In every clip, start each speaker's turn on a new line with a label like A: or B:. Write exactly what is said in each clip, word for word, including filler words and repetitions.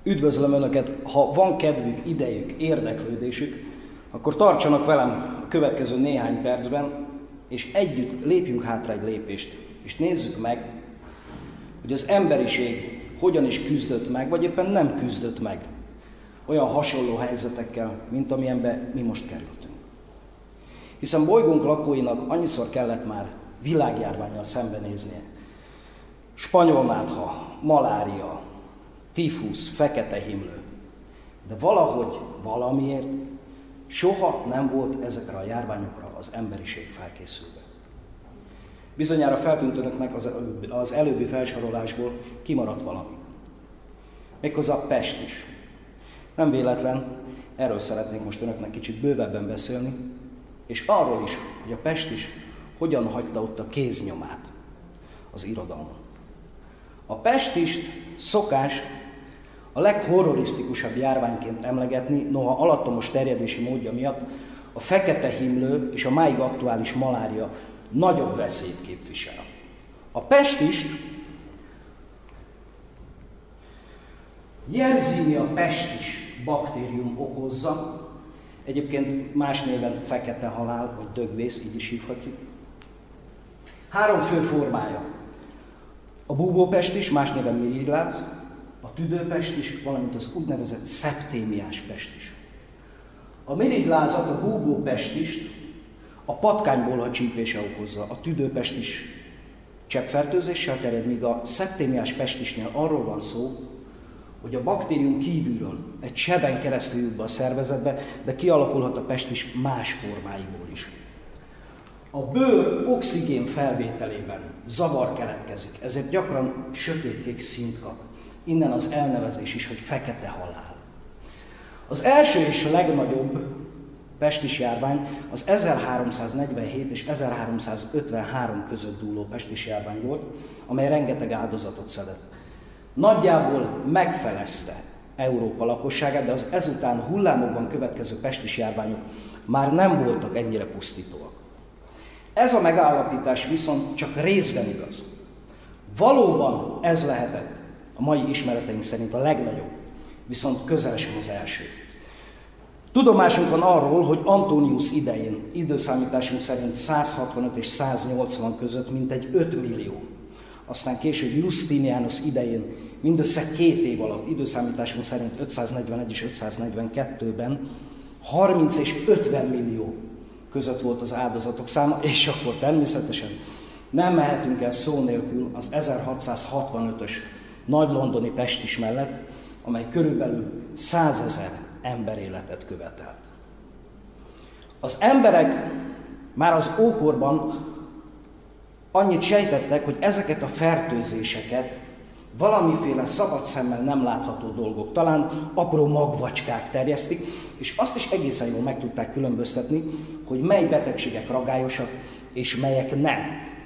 A: Üdvözlöm Önöket, ha van kedvük, idejük, érdeklődésük, akkor tartsanak velem a következő néhány percben, és együtt lépjünk hátra egy lépést, és nézzük meg, hogy az emberiség hogyan is küzdött meg, vagy éppen nem küzdött meg olyan hasonló helyzetekkel, mint amilyenbe mi most kerültünk. Hiszen bolygónk lakóinak annyiszor kellett már világjárvánnyal szembenéznie. Spanyolnátha, malária, tifusz, fekete himlő. De valahogy, valamiért soha nem volt ezekre a járványokra az emberiség felkészülve. Bizonyára feltűnt Önöknek az, az előbbi felsorolásból kimaradt valami. Méghozzá a pest is. Nem véletlen, erről szeretnék most Önöknek kicsit bővebben beszélni, és arról is, hogy a pest is hogyan hagyta ott a kéznyomát az irodalmon. A pestist szokás a leghorrorisztikusabb járványként emlegetni, noha alattomos terjedési módja miatt a fekete himlő és a máig aktuális malária nagyobb veszélyt képvisel. A pestist Yersinia pestis baktérium okozza, egyébként más néven fekete halál, vagy dögvész, így is hívhatjuk. Három fő formája. A búbópestis, más néven mirigyláz, a tüdőpestis, valamint az úgynevezett szeptémiás pestis. A mirigylázat, a búbópestist a patkánybolha csípése okozza, a tüdőpestis cseppfertőzéssel terjed, míg a szeptémiás pestisnél arról van szó, hogy a baktérium kívülről egy seben keresztül jut be a szervezetbe, de kialakulhat a pestis más formáiból is. A bőr oxigén felvételében zavar keletkezik, ezért gyakran sötétkék színt kap. Innen az elnevezés is, hogy fekete halál. Az első és legnagyobb pestis járvány az ezerháromszáznegyvenhét és ezerháromszázötvenhárom között dúló pestis járvány volt, amely rengeteg áldozatot szedett. Nagyjából megfelezte Európa lakosságát, de az ezután hullámokban következő pestis járványok már nem voltak ennyire pusztítóak. Ez a megállapítás viszont csak részben igaz. Valóban ez lehetett a mai ismereteink szerint a legnagyobb, viszont közel sem az első. Tudomásunk van arról, hogy Antonius idején, időszámításunk szerint százhatvanöt és száznyolcvan között mintegy öt millió. Aztán később Justinianus idején mindössze két év alatt, időszámításunk szerint ötszáznegyvenegy és ötszáznegyvenkettőben harminc és ötven millió között volt az áldozatok száma, és akkor természetesen nem mehetünk el szó nélkül az ezerhatszázhatvanötös nagy londoni pestis mellett, amely körülbelül százezer emberéletet követelt. Az emberek már az ókorban annyit sejtettek, hogy ezeket a fertőzéseket valamiféle szabad szemmel nem látható dolgok, talán apró magvacskák terjesztik, és azt is egészen jól meg tudták különböztetni, hogy mely betegségek ragályosak, és melyek nem.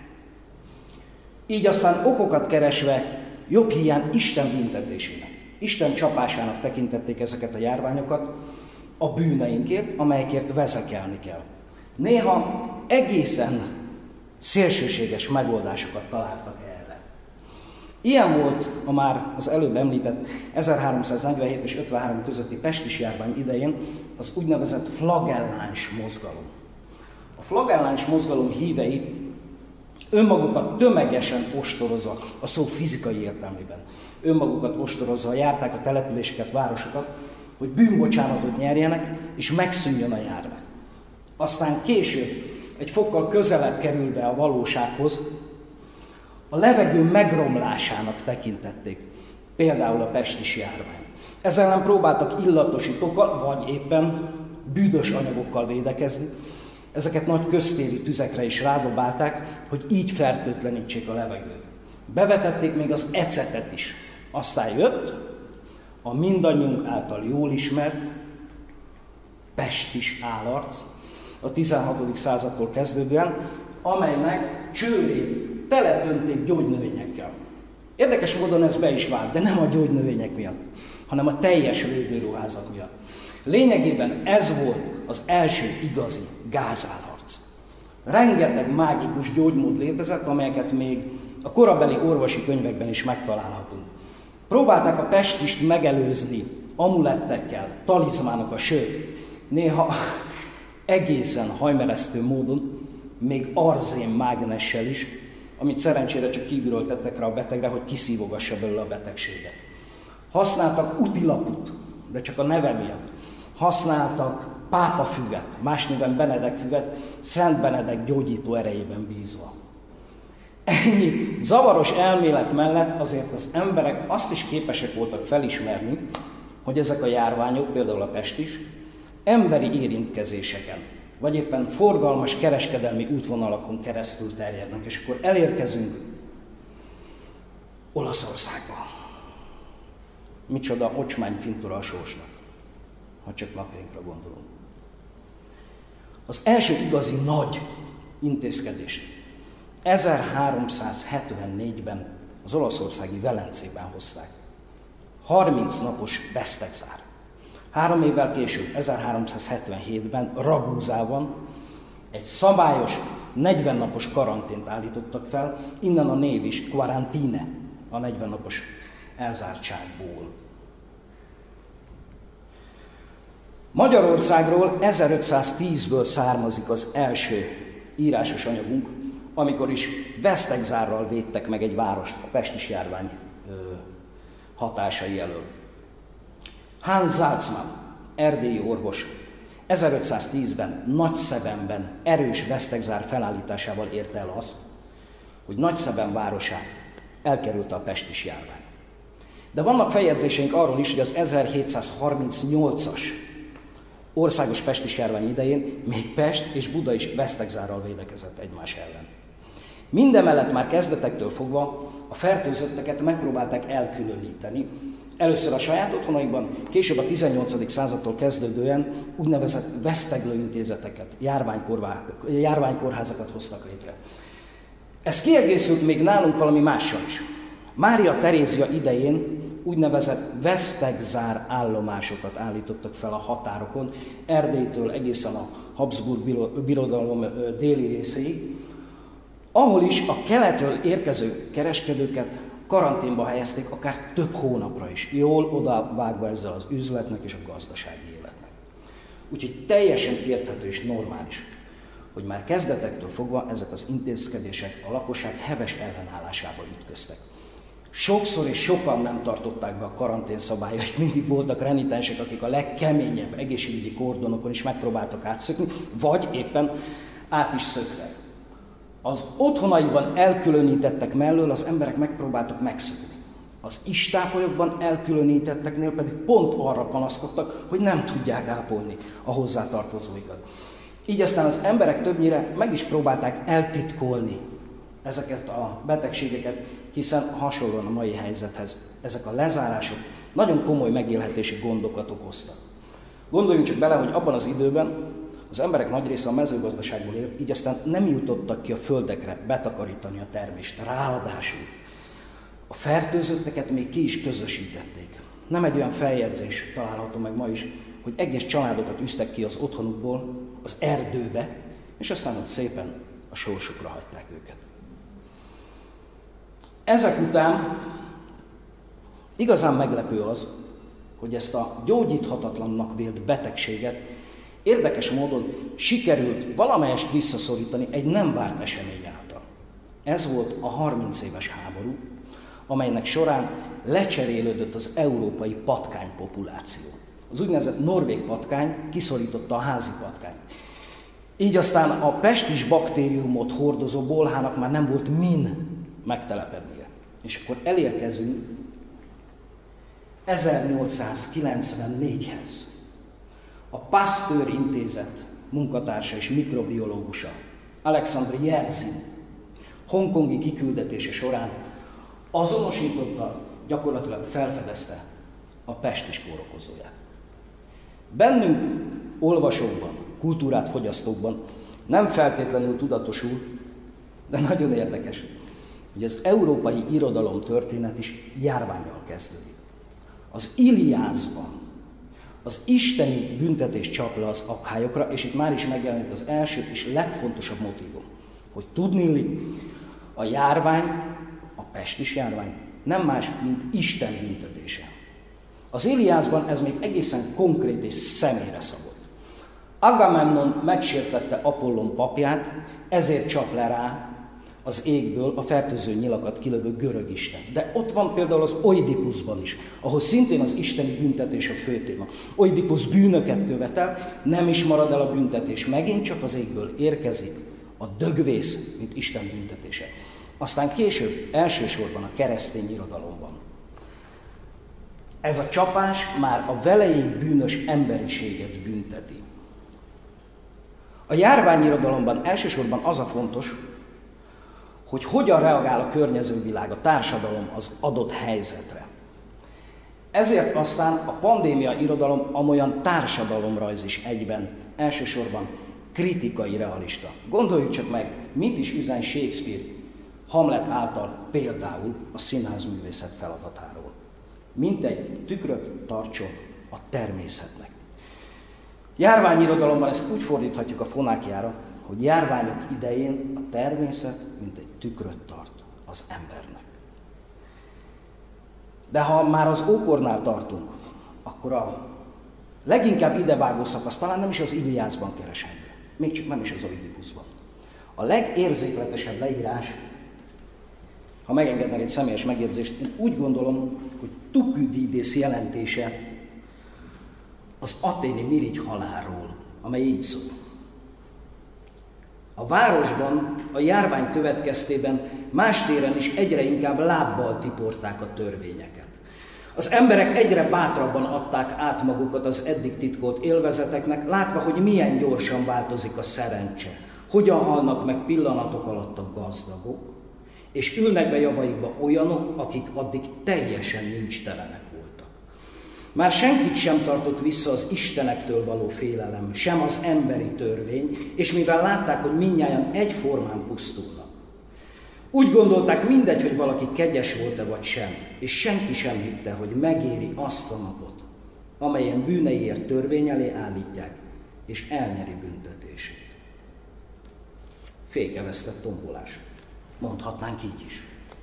A: Így aztán okokat keresve jobb hiány Isten büntetésének, Isten csapásának tekintették ezeket a járványokat a bűneinkért, amelyekért vezekelni kell. Néha egészen szélsőséges megoldásokat találtak erre. Ilyen volt a már az előbb említett ezerháromszáznegyvenhét és ötvenhárom közötti pestis járvány idején az úgynevezett flagelláns mozgalom. A flagelláns mozgalom hívei önmagukat tömegesen ostorozva, a szó fizikai értelmében, önmagukat ostorozva járták a településeket, városokat, hogy bűnbocsánatot nyerjenek, és megszűnjön a járvány. Aztán később, egy fokkal közelebb kerülve a valósághoz, a levegő megromlásának tekintették, például a pestis járvány. Ezzel ellen próbáltak illatosítókkal, vagy éppen büdös anyagokkal védekezni. Ezeket nagy köztéri tüzekre is rádobálták, hogy így fertőtlenítsék a levegőt. Bevetették még az ecetet is. Aztán jött a mindannyiunk által jól ismert pestis állarc, a tizenhatodik századtól kezdődően, amelynek csőrét teletönték gyógynövényekkel. Érdekes módon ez be is vált, de nem a gyógynövények miatt, hanem a teljes védőruházat miatt. Lényegében ez volt az első igazi gázállarc. Rengeteg mágikus gyógymód létezett, amelyeket még a korabeli orvosi könyvekben is megtalálhatunk. Próbálták a pestist megelőzni amulettekkel, talizmánokkal, sőt, néha egészen hajmeresztő módon, még arzén mágnessel is, amit szerencsére csak kívülről tettek rá a betegre, hogy kiszívogassa belőle a betegséget. Használtak utilaput, de csak a neve miatt. Használtak pápafüvet, más néven Benedek füvet, Szent Benedek gyógyító erejében bízva. Ennyi zavaros elmélet mellett azért az emberek azt is képesek voltak felismerni, hogy ezek a járványok, például a pest is, emberi érintkezéseken, vagy éppen forgalmas kereskedelmi útvonalakon keresztül terjednek, és akkor elérkezünk Olaszországba. Micsoda ocsmányfintora a sorsnak, ha csak napjainkra gondolunk. Az első igazi nagy intézkedést ezerháromszázhetvennégyben az olaszországi Velencében hozták. harminc napos vesztegzár. Három évvel később, ezerháromszázhetvenhétben Ragúzában egy szabályos negyven napos karantént állítottak fel, innen a név is quarantine, a negyven napos elzártságból. Magyarországról ezerötszáztízből származik az első írásos anyagunk, amikor is vesztegzárral védtek meg egy várost a pestis járvány ö, hatásai elől. Hans Salzmann, erdélyi orvos, ezerötszáztízben Nagyszebenben erős vesztegzár felállításával érte el azt, hogy Nagyszeben városát elkerülte a pestis járvány. De vannak feljegyzéseink arról is, hogy az ezerhétszázharmincnyolcas országos pestis járvány idején még Pest és Buda is vesztegzárral védekezett egymás ellen. Mindemellett már kezdetektől fogva a fertőzötteket megpróbálták elkülöníteni, először a saját otthonaikban, később a tizennyolcadik századtól kezdődően úgynevezett veszteglőintézeteket, járványkórházakat hoztak létre. Ez kiegészült még nálunk valami mással is. Mária Terézia idején úgynevezett vesztegzár állomásokat állítottak fel a határokon, Erdélytől egészen a Habsburg birodalom déli részéig, ahol is a keletről érkező kereskedőket karanténba helyezték, akár több hónapra is, jól odavágva ezzel az üzletnek és a gazdasági életnek. Úgyhogy teljesen érthető és normális, hogy már kezdetektől fogva ezek az intézkedések a lakosság heves ellenállásába ütköztek. Sokszor és sokan nem tartották be a karantén szabályait, mindig voltak renitensek, akik a legkeményebb egészségügyi kordonokon is megpróbáltak átszökni, vagy éppen át is szöktek. Az otthonaiban elkülönítettek mellől az emberek megpróbáltak megszökni. Az istápolyokban elkülönítetteknél pedig pont arra panaszkodtak, hogy nem tudják ápolni a hozzátartozóikat. Így aztán az emberek többnyire meg is próbálták eltitkolni ezeket a betegségeket, hiszen hasonlóan a mai helyzethez ezek a lezárások nagyon komoly megélhetési gondokat okoztak. Gondoljunk csak bele, hogy abban az időben az emberek nagy része a mezőgazdaságból élt, így aztán nem jutottak ki a földekre betakarítani a termést. Ráadásul a fertőzötteket még ki is közösítették. Nem egy olyan feljegyzés található meg ma is, hogy egyes családokat üztek ki az otthonukból az erdőbe, és aztán ott szépen a sorsukra hagyták őket. Ezek után igazán meglepő az, hogy ezt a gyógyíthatatlannak vélt betegséget érdekes módon sikerült valamelyest visszaszorítani egy nem várt esemény által. Ez volt a harminc éves háború, amelynek során lecserélődött az európai patkány populáció. Az úgynevezett norvég patkány kiszorította a házi patkányt. Így aztán a pestis baktériumot hordozó bolhának már nem volt min megtelepednie. És akkor elérkezünk ezernyolcszázkilencvennégyhez. A Pasteur intézet munkatársa és mikrobiológusa, Alexandre Yersin, hongkongi kiküldetése során azonosította, gyakorlatilag felfedezte a pestis kórokozóját. Bennünk, olvasókban, kultúrát fogyasztókban nem feltétlenül tudatosul, de nagyon érdekes, hogy az európai irodalom történet is járvánnyal kezdődik. Az Iliászban az isteni büntetés csap le az akhályokra, és itt már is megjelenik az első és legfontosabb motívum, hogy tudniillik, a járvány, a pestis járvány nem más, mint Isten büntetése. Az Iliászban ez még egészen konkrét és személyre szabott. Agamemnon megsértette Apollon papját, ezért csap le rá az égből a fertőző nyilakat kilövő görög isten. De ott van például az Oidipuszban is, ahol szintén az isteni büntetés a fő téma. Oidipusz bűnöket követel, nem is marad el a büntetés, megint csak az égből érkezik a dögvész, mint Isten büntetése. Aztán később, elsősorban a keresztény irodalomban. Ez a csapás már a velejéig bűnös emberiséget bünteti. A járványirodalomban elsősorban az a fontos, hogy hogyan reagál a környező világ, a társadalom az adott helyzetre. Ezért aztán a pandémia irodalom amolyan társadalomrajz is egyben, elsősorban kritikai realista. Gondoljuk csak meg, mit is üzen Shakespeare Hamlet által például a színházművészet feladatáról. Mint egy tükröt tartson a természetnek. Járványirodalomban ezt úgy fordíthatjuk a fonákjára, hogy járványok idején a természet mint egy tükröt tart az embernek. De ha már az ókornál tartunk, akkor a leginkább idevágó szakasz talán nem is az Iliászban keresendő, még csak nem is az Oidipuszban. A legérzékletesebb leírás, ha megengednek egy személyes megjegyzést, én úgy gondolom, hogy Thukydides jelentése az athéni mirigy halálról, amely így szól. A városban a járvány következtében más téren is egyre inkább lábbal tiporták a törvényeket. Az emberek egyre bátrabban adták át magukat az eddig titkolt élvezeteknek, látva, hogy milyen gyorsan változik a szerencse, hogyan halnak meg pillanatok alatt a gazdagok, és ülnek be javaikba olyanok, akik addig teljesen nincstelenek voltak. Már senkit sem tartott vissza az istenektől való félelem, sem az emberi törvény, és mivel látták, hogy mindnyájan egyformán pusztulnak, úgy gondolták, mindegy, hogy valaki kegyes volt-e vagy sem, és senki sem hitte, hogy megéri azt a napot, amelyen bűneiért törvény elé állítják, és elnyeri büntetését. Fékevesztett tombolás. Mondhatnánk így is.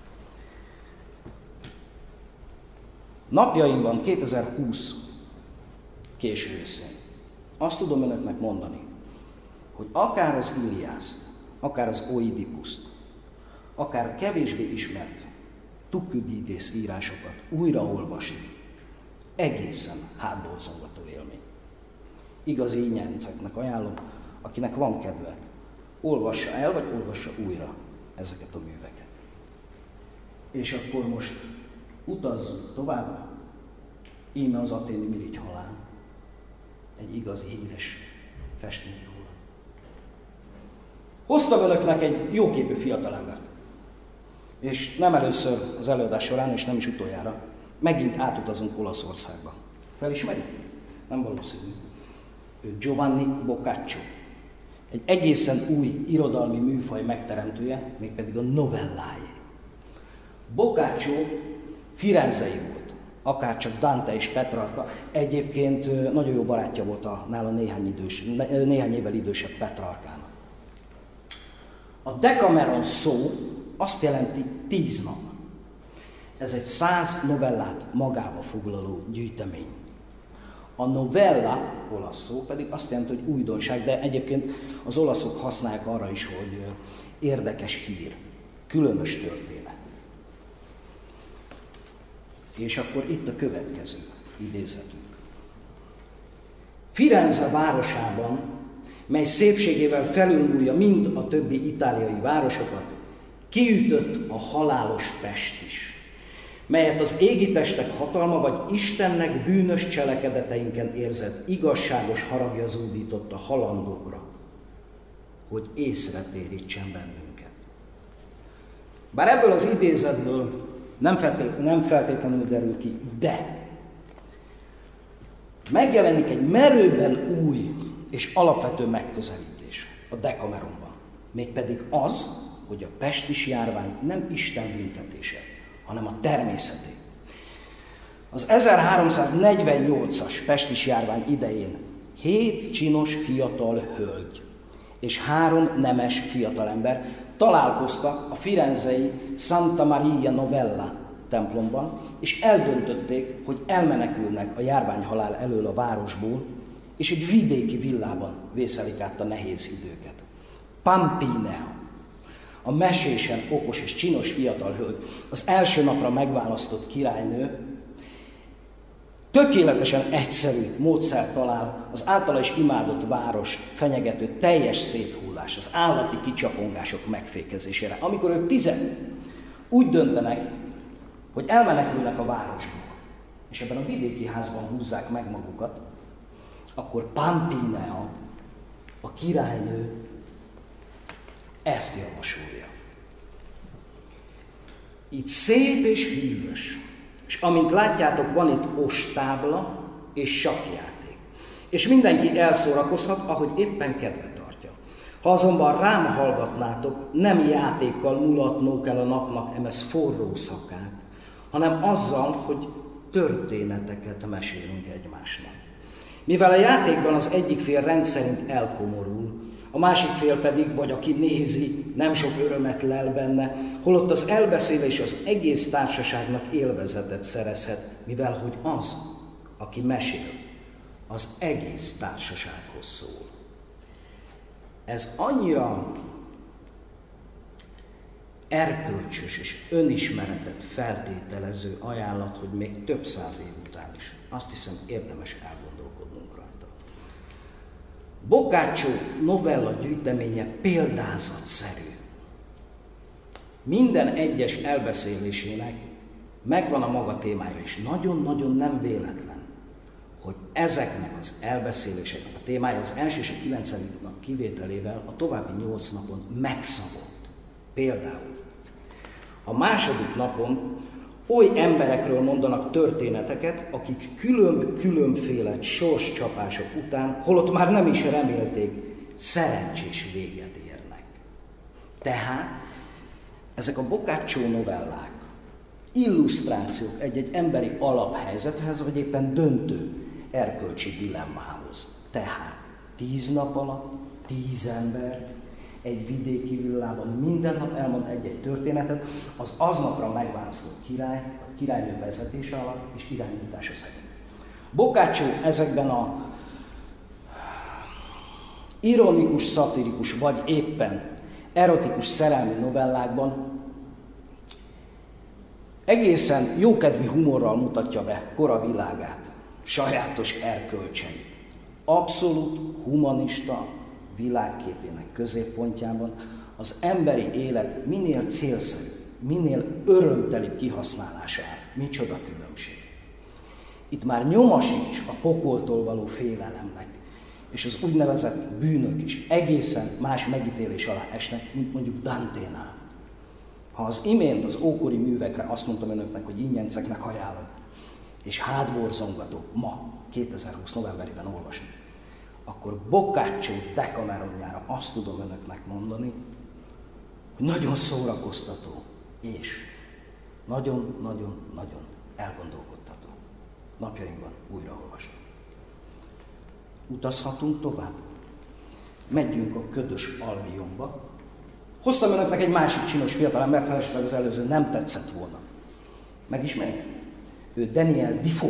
A: Napjainkban, kétezer-húsz késő őszén azt tudom önöknek mondani, hogy akár az Iliászt, akár az Oidipuszt, akár a kevésbé ismert Thukydides írásokat újraolvasni, egészen hátborzongató élmény. Igazi ínyenceknek ajánlom, akinek van kedve, olvassa el, vagy olvassa újra ezeket a műveket. És akkor most utazzunk tovább, íme az athéni mirigy halál, egy igazi híres festmény róla. Hoztam önöknek egy jóképű fiatalembert, és nem először az előadás során, és nem is utoljára, megint átutazunk Olaszországba. Felismerik? Nem valószínű. Ő Giovanni Boccaccio. Egy egészen új irodalmi műfaj megteremtője, mégpedig a novelláé. Boccaccio firenzei volt, akárcsak Dante és Petrarca, egyébként nagyon jó barátja volt a nála néhány, idős, néhány évvel idősebb Petrarkának. A Decameron szó azt jelenti tíz nap. Ez egy száz novellát magába foglaló gyűjtemény. A novella, olasz szó, pedig azt jelenti, hogy újdonság, de egyébként az olaszok használják arra is, hogy érdekes hír, különös történet. És akkor itt a következő idézetünk. Firenze városában, mely szépségével felülmúlja mind a többi itáliai városokat, kiütött a halálos pest is, melyet az égitestek hatalma vagy Istennek bűnös cselekedeteinken érzett igazságos haragja zúdított a halandókra, hogy észre térítsen bennünket. Bár ebből az idézetből nem, feltét, nem feltétlenül derül ki, de megjelenik egy merőben új és alapvető megközelítés a Decameronban. Mégpedig az, hogy a pestis járvány nem Isten büntetése, hanem a természeté. Az ezerháromszáznegyvennyolcas pestis járvány idején hét csinos fiatal hölgy és három nemes fiatalember találkoztak a firenzei Santa Maria Novella templomban, és eldöntötték, hogy elmenekülnek a járványhalál elől a városból, és egy vidéki villában vészelik át a nehéz időket. Pampinea, a mesésen okos és csinos fiatal hölgy, az első napra megválasztott királynő, tökéletesen egyszerű módszert talál az általa is imádott várost fenyegető teljes széthullás, az állati kicsapongások megfékezésére. Amikor ők tizen úgy döntenek, hogy elmenekülnek a városból, és ebben a vidéki házban húzzák meg magukat, akkor Pampinea, a királynő, ezt javasolja. Itt szép és hűvös, és amint látjátok, van itt ostábla és sakkjáték, és mindenki elszórakozhat, ahogy éppen kedve tartja. Ha azonban rám hallgatnátok, nem játékkal mulatnók el a napnak emez forró szakát, hanem azzal, hogy történeteket mesélünk egymásnak. Mivel a játékban az egyik fél rendszerint elkomorul, a másik fél pedig, vagy aki nézi, nem sok örömet lel benne, holott az elbeszélés az egész társaságnak élvezetet szerezhet, mivel hogy az, aki mesél, az egész társasághoz szól. Ez annyira erkölcsös és önismeretet feltételező ajánlat, hogy még több száz év után is azt hiszem érdemes elgondolkodnunk rajta. Boccaccio novella gyűjteménye példázatszerű. Minden egyes elbeszélésének megvan a maga témája, és nagyon-nagyon nem véletlen, hogy ezeknek az elbeszéléseknek a témája az első és a kilencedik nap kivételével a további nyolc napon megszabott. Például a második napon oly emberekről mondanak történeteket, akik külön-különféle sorscsapások után, holott már nem is remélték, szerencsés véget érnek. Tehát ezek a Boccaccio novellák illusztrációk egy-egy emberi alaphelyzethez, vagy éppen döntő erkölcsi dilemmához. Tehát tíz nap alatt tíz ember egy vidéki villában minden nap elmond egy-egy történetet, az aznapra megválasztott király, a királynő vezetése alatt és irányítása szerint. Boccaccio ezekben a ironikus, szatirikus, vagy éppen erotikus szerelmi novellákban egészen jókedvű humorral mutatja be kora világát, sajátos erkölcseit. Abszolút humanista világképének középpontjában az emberi élet minél célszerűbb, minél örömtelibb kihasználása áll. Micsoda különbség. Itt már nyoma sincs a pokoltól való félelemnek, és az úgynevezett bűnök is egészen más megítélés alá esnek, mint mondjuk Danténál. Ha az imént az ókori művekre azt mondtam önöknek, hogy ingyenceknek ajánlom, és hátborzongató ma, kétezer-húsz novemberében olvasni, akkor Boccaccio Decameronjára azt tudom önöknek mondani, hogy nagyon szórakoztató, és nagyon-nagyon-nagyon elgondolkodtató. Napjainkban újra olvasni. Utazhatunk tovább. Megyünk a ködös Albionba. Hoztam önöknek egy másik csinos fiatalembert, ha esetleg az előző nem tetszett volna. Megismerik? Ő Daniel Defoe,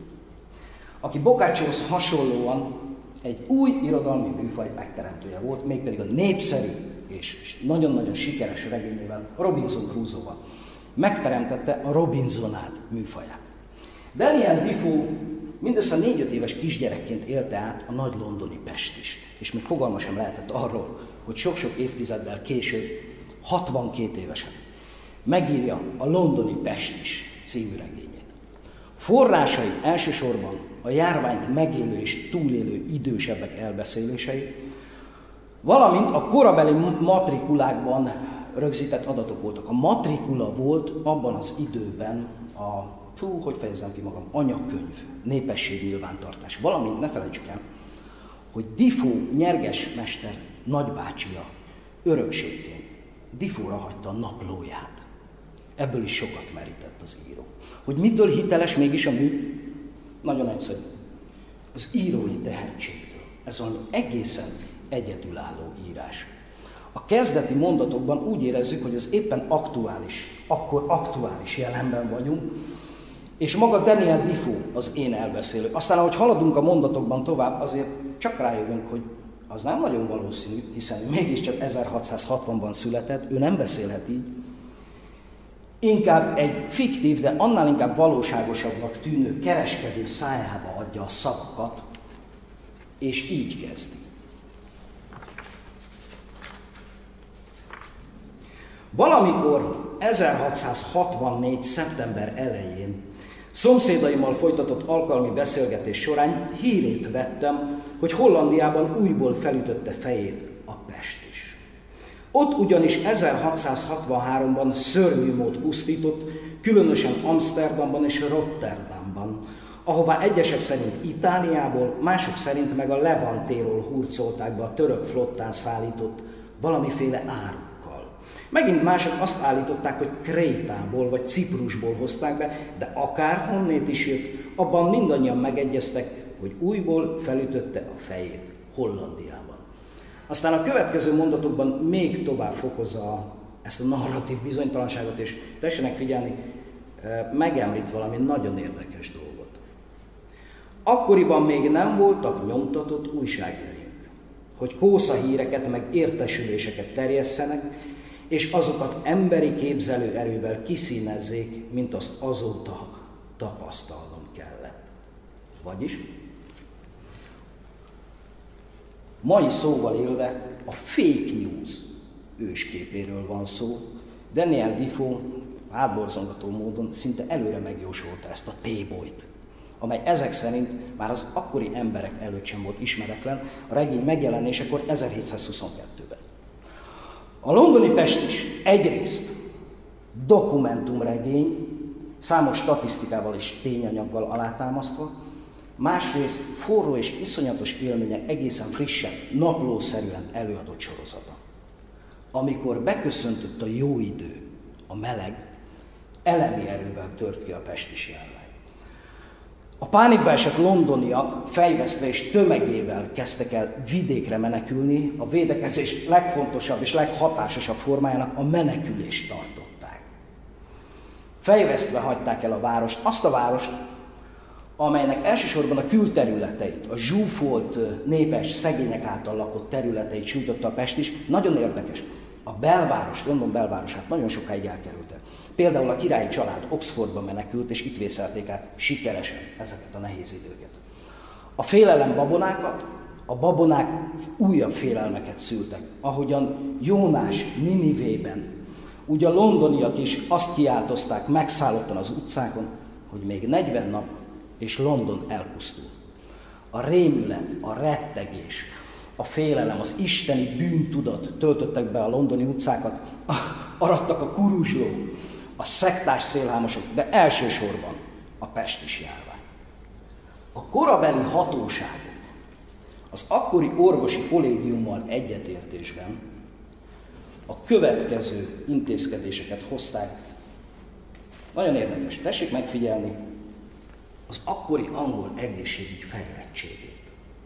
A: aki Boccacciohoz hasonlóan egy új irodalmi műfaj megteremtője volt, mégpedig a népszerű és nagyon-nagyon sikeres regényével, Robinson Crusoe-val. Megteremtette a Robinsonád műfaját. Daniel Defoe mindössze négy-öt éves kisgyerekként élte át a nagy londoni Pestist, és még fogalma sem lehetett arról, hogy sok-sok évtizeddel később, hatvankét évesen megírja a Londoni Pestis című regényét. Forrásai elsősorban a járványt megélő és túlélő idősebbek elbeszélései, valamint a korabeli matrikulákban rögzített adatok voltak. A matrikula volt abban az időben a, fú, hogy fejezem ki magam, anyakönyv, népességnyilvántartás. Valamint ne felejtsük el, hogy Defoe nyerges mester nagybácsia örökségként Defoe-ra hagyta a naplóját. Ebből is sokat merített az író. Hogy mitől hiteles mégis a mű? Nagyon egyszerű. Az írói tehetségtől. Ez valami egészen egyedülálló írás. A kezdeti mondatokban úgy érezzük, hogy az éppen aktuális, akkor aktuális jelenben vagyunk, és maga Daniel Defoe az én elbeszélő. Aztán, ahogy haladunk a mondatokban tovább, azért csak rájövünk, hogy az nem nagyon valószínű, hiszen mégiscsak ezerhatszázhatvanban született, ő nem beszélhet így. Inkább egy fiktív, de annál inkább valóságosabbnak tűnő kereskedő szájába adja a szavakat, és így kezdi. Valamikor ezerhatszázhatvannégy. szeptember elején szomszédaimmal folytatott alkalmi beszélgetés során hírét vettem, hogy Hollandiában újból felütötte fejét a pest is. Ott ugyanis ezerhatszázhatvanháromban szörnyű mód pusztított, különösen Amsterdamban és Rotterdamban, ahová egyesek szerint Itáliából, mások szerint meg a Levantéról hurcolták be a török flottán szállított valamiféle árukkal. Megint mások azt állították, hogy Krétából vagy Ciprusból hozták be, de akárhonnét is jött, abban mindannyian megegyeztek, hogy újból felütötte a fejét Hollandiában. Aztán a következő mondatokban még tovább fokozza ezt a narratív bizonytalanságot, és tessenek figyelni, megemlít valami nagyon érdekes dolgot. Akkoriban még nem voltak nyomtatott újságjaink, hogy kószahíreket meg értesüléseket terjesszenek, és azokat emberi képzelőerővel kiszínezzék, mint azt azóta tapasztalnom kellett. Vagyis, mai szóval élve a fake news ősképéről van szó. Daniel Defoe hátborzongató módon szinte előre megjósolta ezt a tébolyt, amely ezek szerint már az akkori emberek előtt sem volt ismeretlen, a regény megjelenésekor ezerhétszázhuszonkettőben. A londoni pest is egyrészt dokumentumregény, számos statisztikával és tényanyaggal alátámasztva, másrészt forró és iszonyatos élmények egészen frissen, naplószerűen előadott sorozata. Amikor beköszöntött a jó idő, a meleg, elemi erővel tört ki a pestis járvány. A pánikba esett londoniak fejvesztve és tömegével kezdtek el vidékre menekülni, a védekezés legfontosabb és leghatásosabb formájának a menekülést tartották. Fejvesztve hagyták el a várost, azt a várost, amelynek elsősorban a külterületeit, a zsúfolt, népes, szegények által lakott területeit sújtotta a pest is. Nagyon érdekes, a belváros, London belvárosát nagyon sokáig elkerülte. Például a királyi család Oxfordba menekült, és itt vészelték át sikeresen ezeket a nehéz időket. A félelem babonákat, a babonák újabb félelmeket szültek, ahogyan Jónás Ninivében. Úgy a londoniak is azt kiáltozták megszállottan az utcákon, hogy még negyven nap, és London elpusztul. A rémület, a rettegés, a félelem, az isteni bűntudat töltöttek be a londoni utcákat, aradtak a kuruzslók, a szektás szélhámosok, de elsősorban a pestis járvány. A korabeli hatóságok az akkori orvosi kollégiummal egyetértésben a következő intézkedéseket hozták. Nagyon érdekes, tessék megfigyelni az akkori angol egészségügy fejlettségét.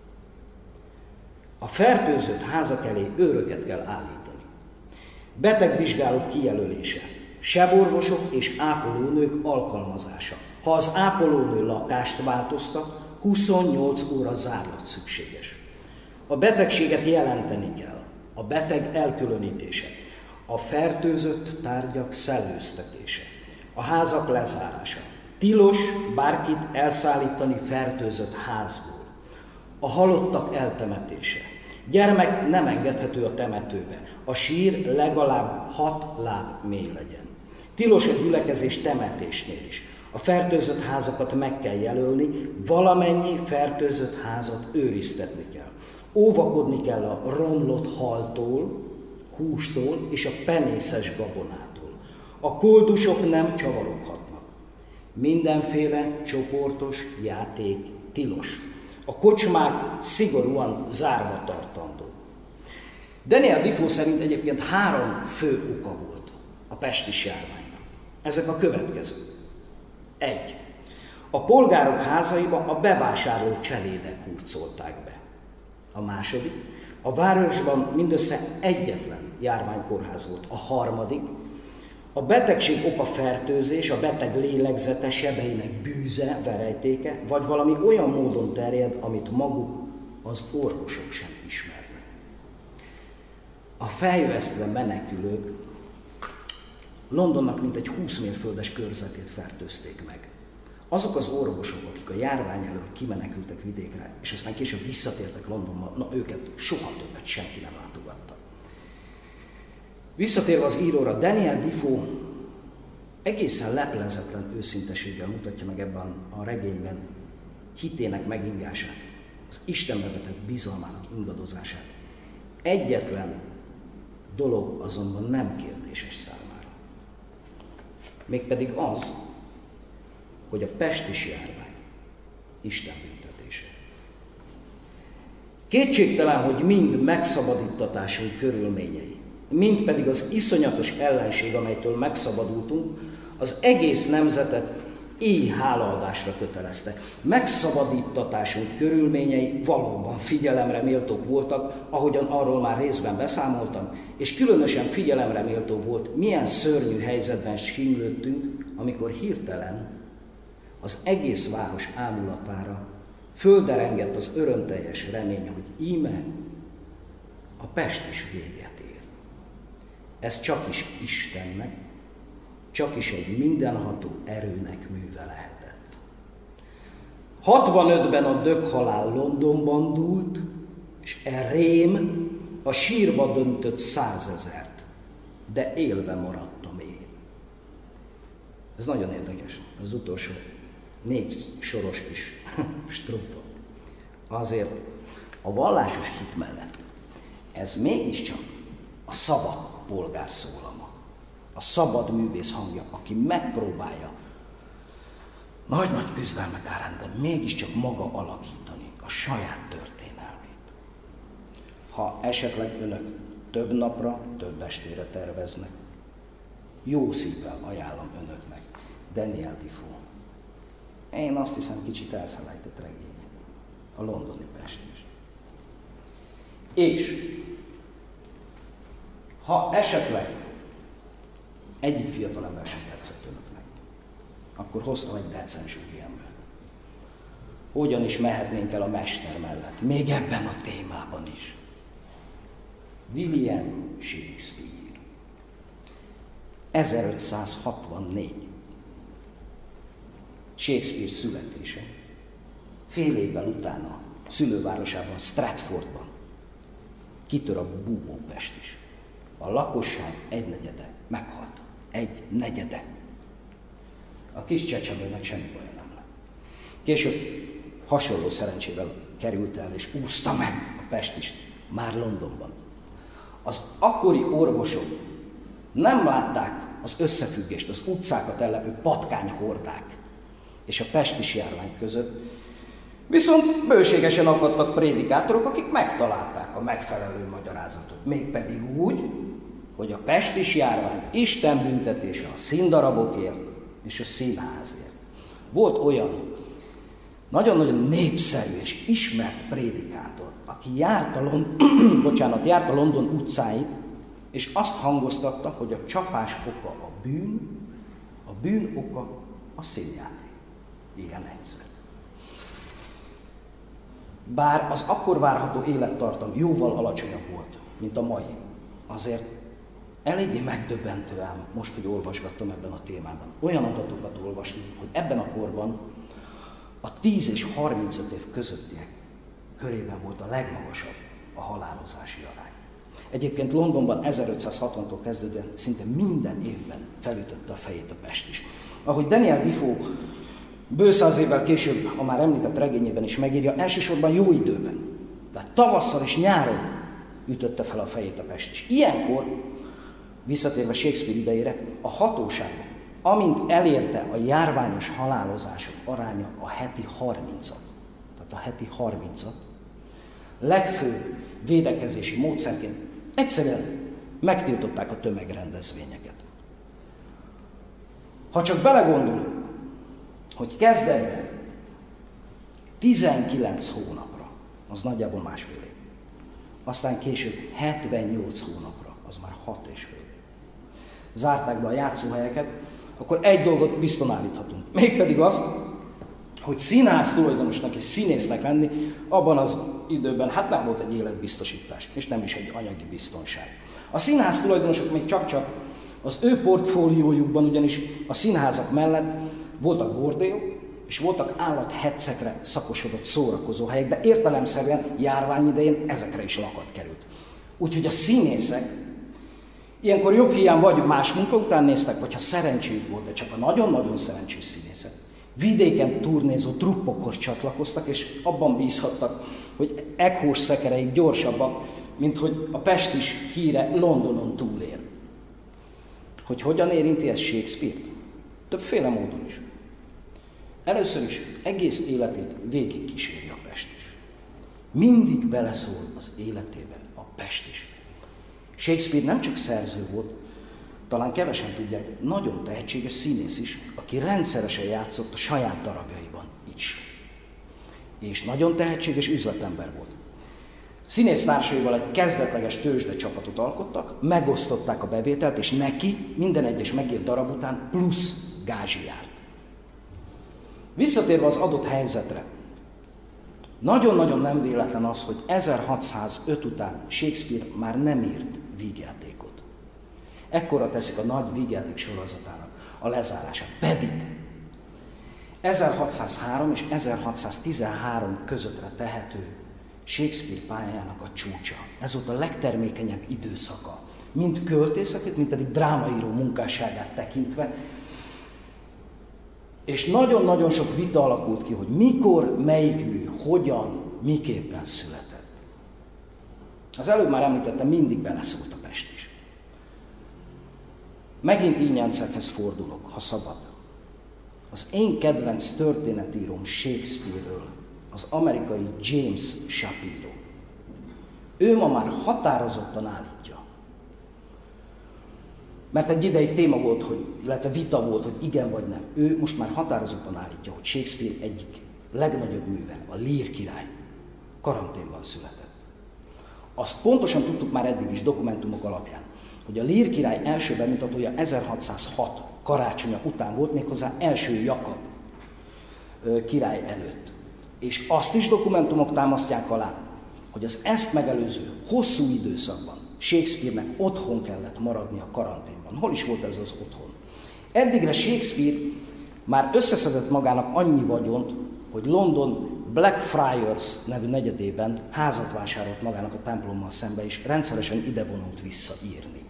A: A fertőzött házak elé őröket kell állítani. Betegvizsgálók kijelölése, seborvosok és ápolónők alkalmazása. Ha az ápolónő lakást változtat, huszonnyolc óra zárlat szükséges. A betegséget jelenteni kell, a beteg elkülönítése, a fertőzött tárgyak szellőztetése, a házak lezárása. Tilos bárkit elszállítani fertőzött házból, a halottak eltemetése. Gyermek nem engedhető a temetőbe, a sír legalább hat láb mély legyen. Tilos a gyülekezés temetésnél is. A fertőzött házakat meg kell jelölni, valamennyi fertőzött házat őriztetni kell. Óvakodni kell a romlott haltól, hústól és a penészes gabonától. A koldusok nem csavaroghatnak. Mindenféle csoportos játék tilos. A kocsmák szigorúan zárva tartandó. Daniel Defoe szerint egyébként három fő oka volt a pestis járványnak. Ezek a következők. Egy. A polgárok házaiba a bevásárló cselédek hurcolták be. A második, a városban mindössze egyetlen járványkórház volt. A harmadik, a betegség oka fertőzés, a beteg lélegzete, sebeinek bűze, verejtéke, vagy valami olyan módon terjed, amit maguk az orvosok sem ismernek. A fejvesztve menekülők Londonnak mintegy húsz mérföldes körzetét fertőzték meg. Azok az orvosok, akik a járvány elől kimenekültek vidékre, és aztán később visszatértek Londonba, na őket soha többet senki nem látogatta. Visszatérve az íróra, Daniel Defoe egészen leplezetlen őszinteséggel mutatja meg ebben a regényben hitének megingását, az Istenbe vetett bizalmának ingadozását. Egyetlen dolog azonban nem kérdéses számára. Mégpedig az, hogy a pestis járvány Isten büntetése. Kétségtelen, hogy mind megszabadítatásunk körülményei, mind pedig az iszonyatos ellenség, amelytől megszabadultunk, az egész nemzetet éj hálaadásra kötelezte. Megszabadítatásunk körülményei valóban figyelemre méltók voltak, ahogyan arról már részben beszámoltam, és különösen figyelemre méltó volt, milyen szörnyű helyzetben sínylődtünk, amikor hirtelen az egész város ámulatára földerengett az örömteljes remény, hogy íme a pest is véget ér. Ez csak is Istennek, csak is egy mindenható erőnek műve lehetett. hatvanötben a döghalál Londonban dúlt, és e rém a sírba döntött százezert, de élve maradtam én. Ez nagyon érdekes, az utolsó négy soros kis strófa. Azért a vallásos hit mellett ez mégiscsak a szabad polgár szólama, a szabad művész hangja, aki megpróbálja nagy-nagy küzdelmek árán, de mégiscsak maga alakítani a saját történelmét. Ha esetleg önök több napra, több estére terveznek, jó szívvel ajánlom önöknek Daniel Defoe. Én azt hiszem, kicsit elfelejtett regényét, a londoni pestis. És ha esetleg egyik fiatalember sem tetszett önöknek, akkor hoztam egy decens úriembert. Hogyan is mehetnénk el a mester mellett, még ebben a témában is. William Shakespeare. ezerötszázhatvannégy. Shakespeare születése. Fél évvel utána szülővárosában, Stratfordban kitör a búbópestis. A lakosság egynegyede meghalt. Egy negyede. A kis csecsemőnek semmi baja nem lett. Később hasonló szerencsével került el és úszta meg a pestist, már Londonban. Az akkori orvosok nem látták az összefüggést, az utcákat ellepő patkányhordák és a pestis járvány között, viszont bőségesen akadtak prédikátorok, akik megtalálták a megfelelő magyarázatot, mégpedig úgy, hogy a pestis járvány Isten büntetése a színdarabokért és a színházért. Volt olyan nagyon-nagyon népszerű és ismert prédikátor, aki járt a, Lond- Bocsánat, járt a London utcáit, és azt hangoztatta, hogy a csapás oka a bűn, a bűn oka a színjáték. Ilyen egyszerű. Bár az akkor várható élettartam jóval alacsonyabb volt, mint a mai, azért eléggé megdöbbentő ám most, hogy olvasgattam ebben a témában. Olyan adatokat olvasni, hogy ebben a korban a tíz és harmincöt év közöttiek körében volt a legmagasabb a halálozási arány. Egyébként Londonban ezerötszázhatvantól kezdődően szinte minden évben felütötte a fejét a pest is. Ahogy Daniel Defoe bő száz évvel később a már említett regényében is megírja, elsősorban jó időben, tehát tavasszal és nyáron ütötte fel a fejét a pest is. Ilyenkor, visszatérve Shakespeare idejére, a hatóságok, amint elérte a járványos halálozások aránya a heti harmincat, tehát a heti harmincat, legfőbb védekezési módszerként egyszerűen megtiltották a tömegrendezvényeket. Ha csak belegondolunk, hogy kezdetben tizenkilenc hónapra, az nagyjából másfél év, aztán később hetvennyolc hónapra, az már hat és fél év. Zárták be a játszóhelyeket, akkor egy dolgot bizton állíthatunk. Mégpedig azt, hogy színház tulajdonosnak és színésznek lenni, abban az időben hát nem volt egy életbiztosítás, és nem is egy anyagi biztonság. A színház tulajdonosok még csak-csak az ő portfóliójukban, ugyanis a színházak mellett voltak bordélyok, és voltak állathetszekre szakosodott szórakozóhelyek, de értelemszerűen járvány idején ezekre is lakat került. Úgyhogy a színészek ilyenkor jobb hiány vagy más munka után néztek, vagy ha szerencséjük volt, de csak a nagyon-nagyon szerencsés színészek vidéken turnézó truppokhoz csatlakoztak, és abban bízhattak, hogy ekhós szekereik gyorsabbak, mint hogy a pestis híre Londonon túlér. Hogy hogyan érinti ez Shakespeare-t? Többféle módon is. Először is egész életét végig kíséri a pestis. Mindig beleszól az életébe a pestis. Shakespeare nem csak szerző volt, talán kevesen tudják, nagyon tehetséges színész is, aki rendszeresen játszott a saját darabjaiban is. És nagyon tehetséges üzletember volt. Színésztársaival egy kezdetleges tőzsde csapatot alkottak, megosztották a bevételt, és neki minden egyes megírt darab után plusz gázsi járt. Visszatérve az adott helyzetre, nagyon-nagyon nem véletlen az, hogy ezerhatszázöt után Shakespeare már nem írt vígjátékot. Ekkora teszik a nagy vígjáték sorozatának a lezárását. Pedig ezerhatszázhárom és ezerhatszáztizenhárom közöttre tehető Shakespeare pályájának a csúcsa. Ez volt a legtermékenyebb időszaka. Mind költészetét, mind pedig drámaíró munkásságát tekintve. És nagyon-nagyon sok vita alakult ki, hogy mikor, melyik mű, hogyan, miképpen született. Az előbb már említettem, mindig beleszólt a pestis. Megint ínyencekhez fordulok, ha szabad. Az én kedvenc történetíróm Shakespeare-ről, az amerikai James Shapiro. Ő ma már határozottan állítja. Mert egy ideig téma volt, hogy, illetve vita volt, hogy igen vagy nem. Ő most már határozottan állítja, hogy Shakespeare egyik legnagyobb műve, a Lear király, karanténban született. Azt pontosan tudtuk már eddig is dokumentumok alapján, hogy a Lear király első bemutatója ezerhatszázhat karácsonya után volt, méghozzá első Jakab király előtt. És azt is dokumentumok támasztják alá, hogy az ezt megelőző hosszú időszakban Shakespeare-nek otthon kellett maradni a karanténban. Hol is volt ez az otthon? Eddigre Shakespeare már összeszedett magának annyi vagyont, hogy London Blackfriars nevű negyedében házat vásárolt magának a templommal szembe, és rendszeresen ide vonult vissza írni.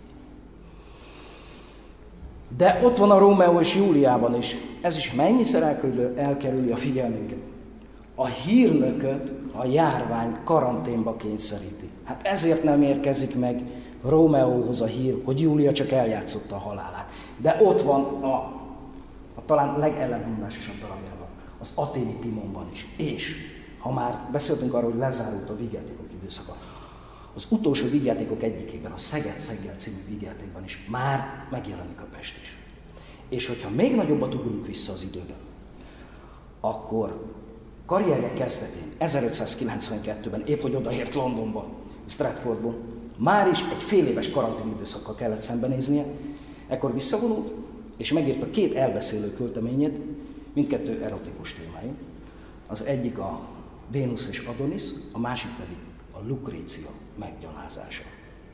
A: De ott van a Rómeó és Júliában is. Ez is mennyiszer elkerüli, elkerüli a figyelmünket. A hírnököt a járvány karanténba kényszeríti. Hát ezért nem érkezik meg Rómeóhoz a hír, hogy Júlia csak eljátszotta a halálát. De ott van a, a talán legellentmondásosabb darabjában, az Athéni Timonban is. És ha már beszéltünk arról, hogy lezárult a vígjátékok időszaka, az utolsó vígjátékok egyikében, a Szeged-Szeggel című vígjátékban is már megjelenik a pestis. És hogyha még nagyobbat ugrunk vissza az időben, akkor karrierje kezdetén, ezerötszázkilencvenkettőben, épp hogy odaért Londonba, Stratfordban, már is egy fél éves karanténidőszakkal kellett szembenéznie, ekkor visszavonult, és megírta két elbeszélő költeményét, mindkettő erotikus témájú. Az egyik a Vénusz és Adonis, a másik pedig a Lukrécia meggyalázása.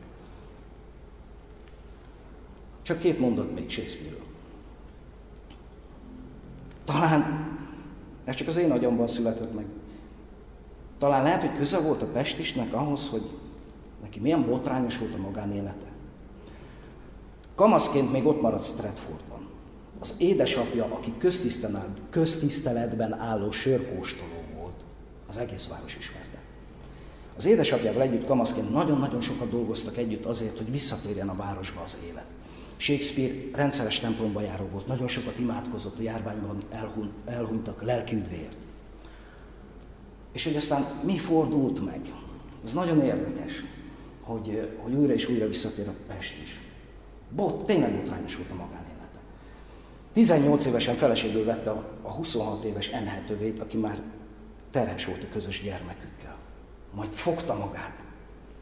A: Csak két mondat még Shakespeare-ről. Talán, ez csak az én agyamban született meg, talán lehet, hogy köze volt a pestisnek ahhoz, hogy neki milyen botrányos volt a magánélete. Kamaszként még ott maradt Stratfordban. Az édesapja, aki köztiszteletben álló sörkóstoló volt, az egész város ismerte. Az édesapjával együtt kamaszként nagyon-nagyon sokat dolgoztak együtt azért, hogy visszatérjen a városba az élet. Shakespeare rendszeres templomba járó volt, nagyon sokat imádkozott a járványban elhuny, elhunytak lelkiüdvéért. És hogy aztán mi fordult meg? Ez nagyon érdekes, hogy, hogy újra és újra visszatér a pestis. Bot, tényleg botrányos volt a magánélete. tizennyolc évesen feleségül vette a, a huszonhat éves enhetővét, aki már terhes volt a közös gyermekükkel. Majd fogta magát,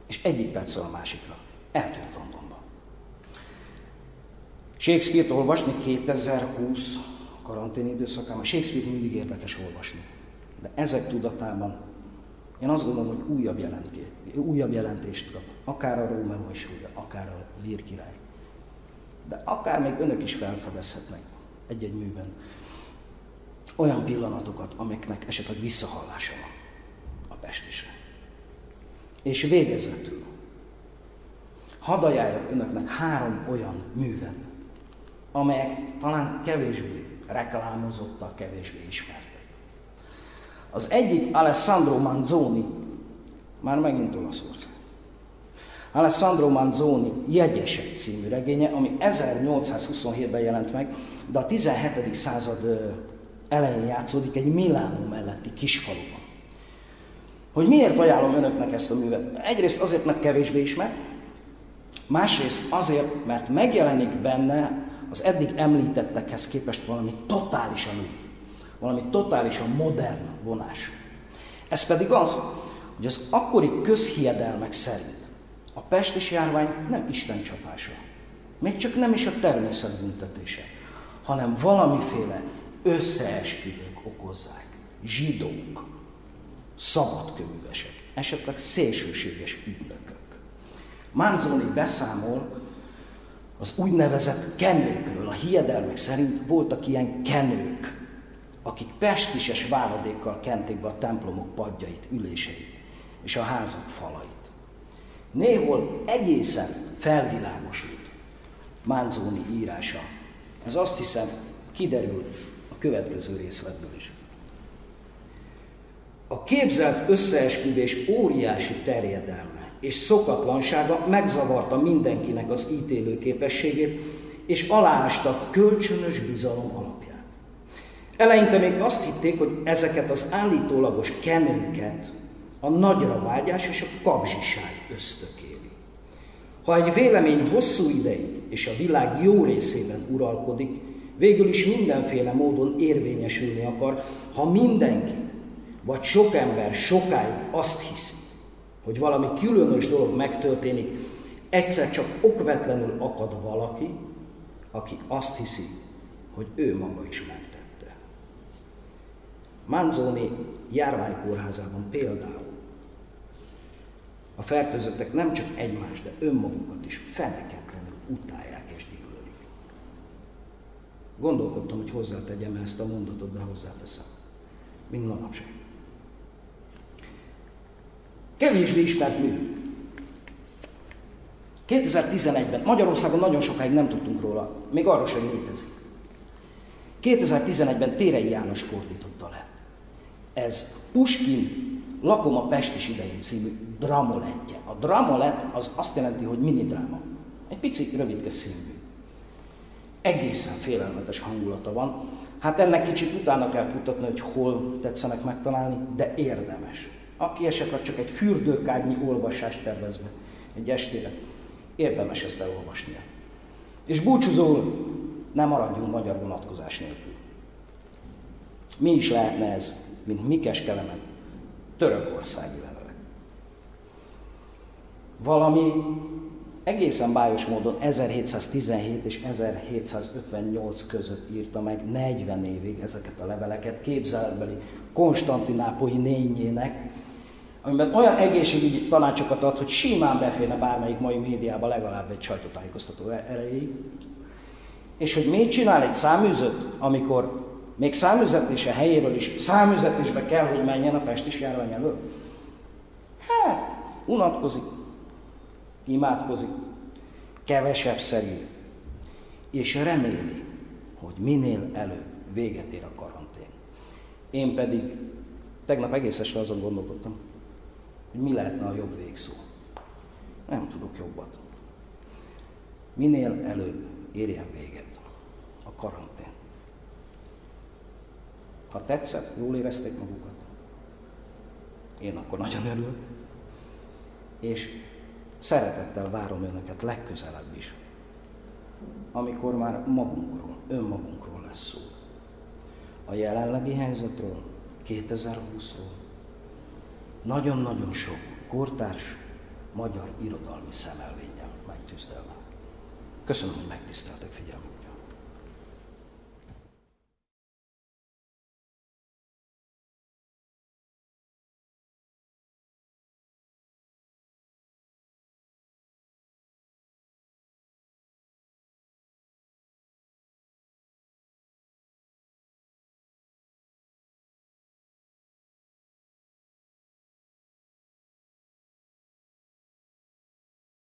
A: És egyik percről a másikra eltűnt Londonba. Shakespeare-t olvasni kétezer-húsz karantén időszakában, Shakespeare mindig érdekes olvasni. De ezek tudatában én azt gondolom, hogy újabb, jelentké, újabb jelentést kap. Akár a Rómeó és Júlia, akár a Lír király. De akár még önök is felfedezhetnek egy-egy műben olyan pillanatokat, amiknek esetleg visszahallása van a pestisre. És végezetül hadd ajánljak önöknek három olyan művet, amelyek talán kevésbé reklámozottak, kevésbé ismertek. Az egyik Alessandro Manzoni, már megint Olaszország. Alessandro Manzoni Jegyesek című regénye, ami ezernyolcszázhuszonhétben jelent meg, de a tizenhetedik század elején játszódik egy Milánó melletti kisfaluban. Hogy miért ajánlom önöknek ezt a művet? Egyrészt azért, mert kevésbé ismert, másrészt azért, mert megjelenik benne az eddig említettekhez képest valami totálisan új, valami totálisan modern vonású. Ez pedig az, hogy az akkori közhiedelmek szerint a pestis járvány nem Isten csapása, még csak nem is a természet büntetése, hanem valamiféle összeesküvők okozzák, zsidók, szabadkőművesek, esetleg szélsőséges ügynökök. Manzoni beszámol az úgynevezett kenőkről. A hiedelmek szerint voltak ilyen kenők, akik pestises váladékkal kenték be a templomok padjait, üléseit és a házak falait. Néhol egészen felvilágosult Manzoni írása. Ez azt hiszem kiderül a következő részletből is. A képzelt összeesküvés óriási terjedelme és szokatlansága megzavarta mindenkinek az ítélőképességét, és aláásta a kölcsönös bizalom alapját. Eleinte még azt hitték, hogy ezeket az állítólagos kenőket a nagyra vágyás és a kapzsiság ösztökéli. Ha egy vélemény hosszú ideig és a világ jó részében uralkodik, végül is mindenféle módon érvényesülni akar, ha mindenki vagy sok ember sokáig azt hiszi, hogy valami különös dolog megtörténik, egyszer csak okvetlenül akad valaki, aki azt hiszi, hogy ő maga is megtette. Manzoni járványkórházában például a fertőzöttek nem csak egymást, de önmagukat is feneketlenül utálják és gyűlölik. Gondolkodtam, hogy hozzátegyem ezt a mondatot, de hozzáteszem. Mint manapság. Kevésbé ismert mű. kétezer-tizenegyben, Magyarországon nagyon sokáig nem tudtunk róla, még arról sem létezik. kétezer-tizenegyben Térei János fordította le. Ez Puskin Lakom a pestis idején című dramolettje. A dramalett az azt jelenti, hogy minidráma. Egy pici, rövidke színmű. Egészen félelmetes hangulata van. Hát ennek kicsit utána kell kutatni, hogy hol tetszenek megtalálni, de érdemes. Aki esetleg csak egy fürdőkádnyi olvasást tervez be egy estére, érdemes ezt elolvasnia. És búcsúzóul nem maradjunk magyar vonatkozás nélkül. Mi is lehetne ez, mint Mikes Kelemen, törökországi levelek. Valami egészen bájos módon ezerhétszáztizenhét és ezerhétszázötvennyolc között írta meg negyven évig ezeket a leveleket képzeletbeli konstantinápolyi nényének, amiben olyan egészségügyi tanácsokat ad, hogy simán beférne bármelyik mai médiába legalább egy sajtótájékoztató erejéig. És hogy mit csinál egy száműzött, amikor még száműzetése helyéről is száműzetésbe kell, hogy menjen a pestis járvány elől? Hát, unatkozik, imádkozik, kevesebb szerű, és reméli, hogy minél előbb véget ér a karantén. Én pedig tegnap egész este azon gondolkodtam, hogy mi lehetne a jobb végszó. Nem tudok jobbat. Minél előbb érjen véget a karantén. Ha tetszett, jól érezték magukat, én akkor nagyon örülök, és szeretettel várom önöket legközelebb is, amikor már magunkról, önmagunkról lesz szó. A jelenlegi helyzetről, kétezer-húszról, nagyon-nagyon sok kortárs magyar irodalmi szemelvénnyel megtűzdelve. Köszönöm, hogy megtiszteltek figyelmüket.